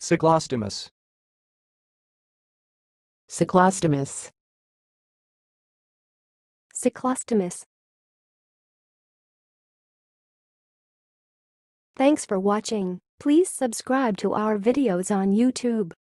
cyclostomous, cyclostomous, cyclostomous. Thanks for watching. Please subscribe to our videos on YouTube.